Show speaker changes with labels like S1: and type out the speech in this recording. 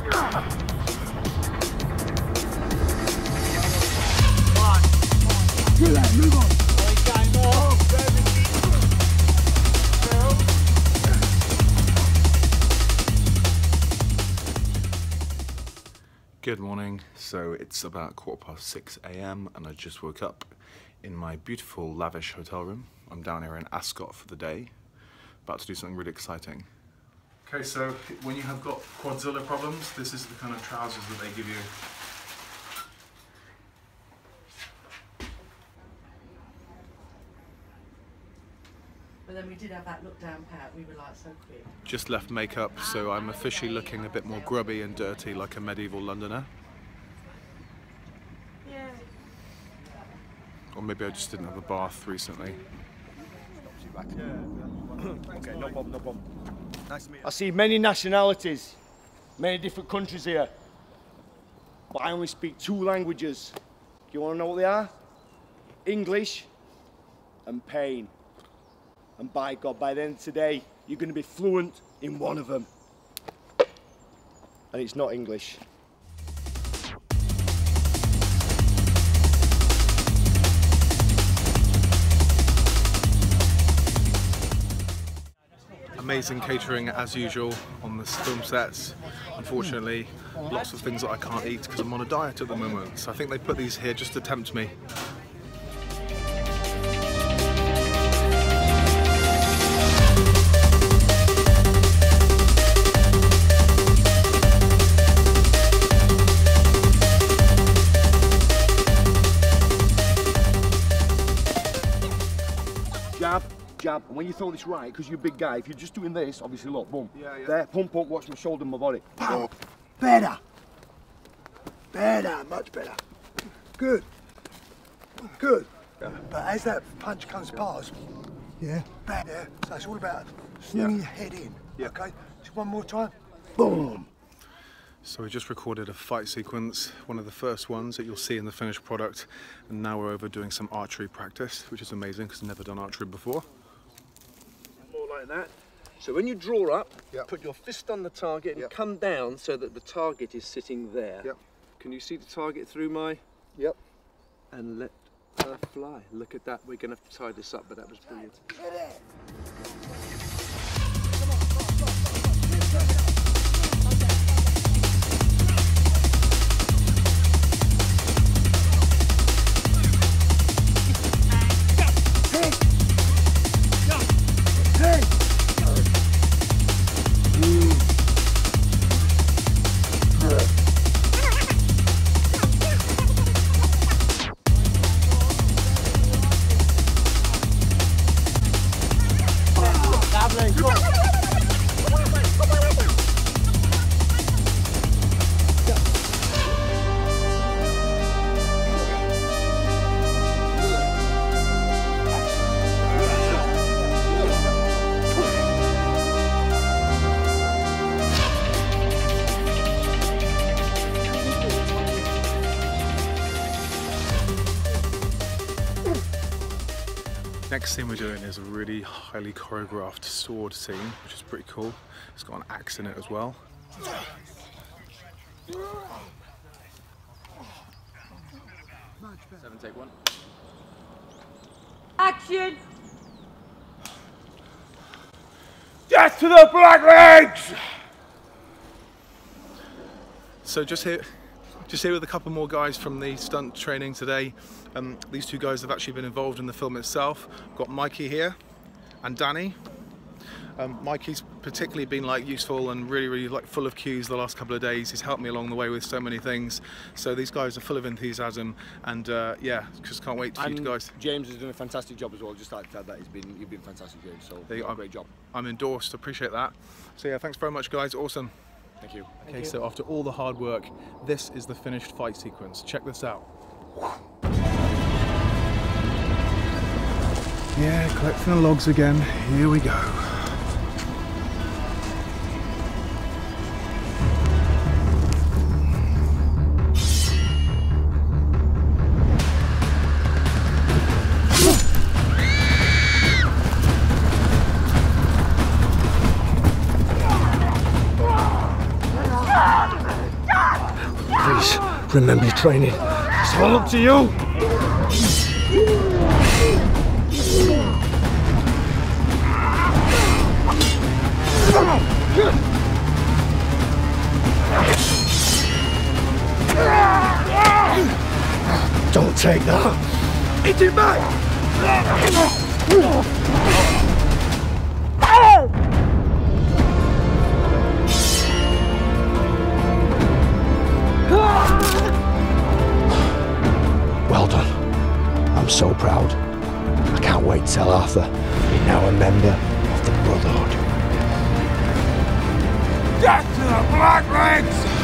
S1: Move on.
S2: Good morning. So it's about 6:15 AM and I just woke up in my beautiful lavish hotel room. I'm down here in Ascot for the day, about to do something really exciting. Okay, so when you have got quadzilla problems, this is the kind of trousers that they give you.
S3: But then we did have that look down pat, we were like so quick.
S2: Just left makeup, so I'm officially looking a bit more grubby and dirty like a medieval Londoner.
S3: Yeah.
S2: Or maybe I just didn't have a bath recently.
S4: Okay, no problem, no problem. Nice to meet you. I see many nationalities, many different countries here. But I only speak 2 languages. Do you want to know what they are? English and pain. And by God, by the end of today, you're going to be fluent in one of them. And it's not English.
S2: Amazing catering as usual on the film sets. Unfortunately, lots of things that I can't eat because I'm on a diet at the moment. So I think they put these here just to tempt me.
S4: Jab, and when you throw this right, because you're a big guy, if you're just doing this, obviously look, boom.
S2: Yeah.
S4: There, pump, watch my shoulder and my body.
S1: Pow. Better. Much better. Good. Yeah. But as that punch comes past, yeah, so it's all about slinging your head in. Yeah. Okay, just one more time. Boom.
S2: So we just recorded a fight sequence, one of the first ones that you'll see in the finished product, and now we're over doing some archery practice, which is amazing because I've never done archery before.
S5: More like that. So when you draw up, put your fist on the target and come down so that the target is sitting there.
S2: Yep.
S5: Can you see the target through my?
S2: Yep.
S5: And let her fly. Look at that. We're going to have to tie this up, but that was brilliant.
S2: Next scene we're doing is a really highly choreographed sword scene, which is pretty cool. It's got an axe in it as well.
S5: 7, take 1.
S3: Action!
S4: Death to the Blacklegs!
S2: So just here with a couple more guys from the stunt training today. These 2 guys have actually been involved in the film itself. We've got Mikey here and Danny. Mikey's particularly been like useful and really like full of cues the last couple of days. He's helped me along the way with so many things. So these guys are full of enthusiasm and yeah, just can't wait for you guys.
S4: James has done a fantastic job as well. Just like to add that, you've been fantastic, James. So great job.
S2: I'm endorsed. Appreciate that. So yeah, thanks very much, guys. Awesome.
S4: Thank you.
S2: Okay, so after all the hard work, this is the finished fight sequence. Check this out. Yeah, collecting the logs again. Here we go.
S1: Remember your training.
S4: It's all up to you.
S1: Don't take that.
S4: Hit him back.
S1: Well done. I'm so proud. I can't wait to tell Arthur you're now a member of the Brotherhood.
S4: Death to the Blacklegs!